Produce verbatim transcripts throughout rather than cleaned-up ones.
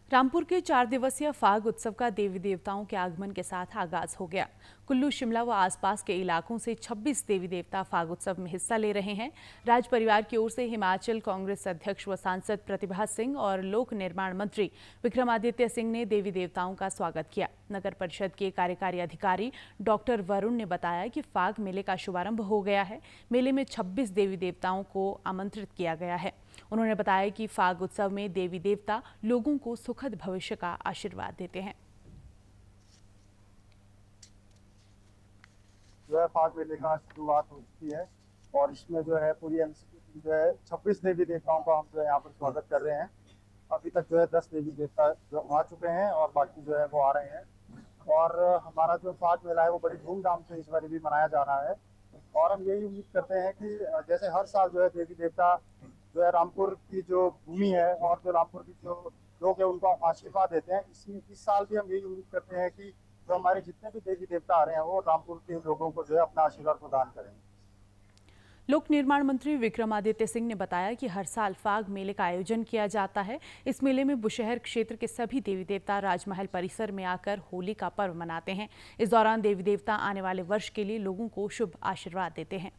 रामपुर के चार दिवसीय फाग उत्सव का देवी देवताओं के आगमन के साथ आगाज हो गया। कुल्लू, शिमला व आसपास के इलाकों से छब्बीस देवी देवता फाग उत्सव में हिस्सा ले रहे हैं। राज परिवार की ओर से हिमाचल कांग्रेस अध्यक्ष व सांसद प्रतिभा सिंह और लोक निर्माण मंत्री विक्रमादित्य सिंह ने देवी देवताओं का स्वागत किया। नगर परिषद के कार्यकारी अधिकारी डॉक्टर वरुण ने बताया कि फाग मेले का शुभारंभ हो गया है। मेले में छब्बीस देवी देवताओं को आमंत्रित किया गया है। उन्होंने बताया कि फाग उत्सव में देवी देवता लोगों को सुखद भविष्य का आशीर्वाद देते हैं। जो है फाग मेले का शुरुआत हो चुकी है और इसमें जो है पूरी एमसीपी जो है छब्बीस देवी देवताओं का हम जो है यहाँ पर स्वागत कर रहे हैं। अभी तक जो है दस देवी देवता जो आ चुके हैं और बाकी जो है वो आ रहे हैं। और हमारा जो फाग मेला है वो बड़ी धूमधाम से इस बार भी मनाया जा रहा है और हम यही उम्मीद करते हैं कि जैसे हर साल जो है देवी देवता जो है रामपुर की जो भूमि है और जो रामपुर की जो लोग हैं उनको आशीर्वाद देते हैं। इसी इस साल भी हम यही उम्मीद करते हैं कि जो हमारे जितने भी देवी देवता आ रहे हैं वो रामपुर के लोगों को जो है अपना आशीर्वाद प्रदान करें। लोक निर्माण मंत्री विक्रमादित्य सिंह ने बताया कि हर साल फाग मेले का आयोजन किया जाता है। इस मेले में बुशहर क्षेत्र के सभी देवी देवता राजमहल परिसर में आकर होली का पर्व मनाते हैं। इस दौरान देवी देवता आने वाले वर्ष के लिए लोगों को शुभ आशीर्वाद देते हैं।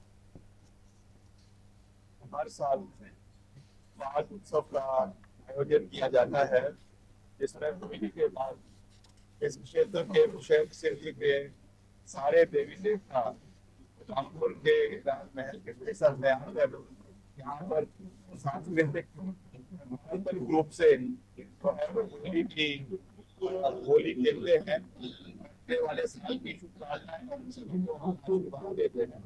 हर साल फाग उत्सव का आयोजन किया जाता है, जिसमें होली के बाद इस क्षेत्र के बुशहर क्षेत्र के सारे देवी देवता रामपुर के राजमहल के परिसर में आकर यहाँ पर सांस्कृतिक पारंपरिक रूप से होली की होली खेलते हैं। आने वाले साल की शुभकामनाएं सभी को आशीर्वाद देते हैं।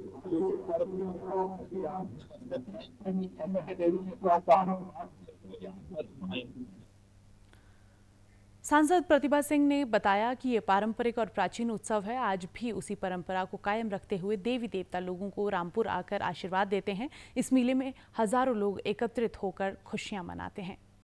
सांसद प्रतिभा सिंह ने बताया कि ये पारंपरिक और प्राचीन उत्सव है। आज भी उसी परंपरा को कायम रखते हुए देवी देवता लोगों को रामपुर आकर आशीर्वाद देते हैं। इस मेले में हजारों लोग एकत्रित होकर खुशियां मनाते हैं।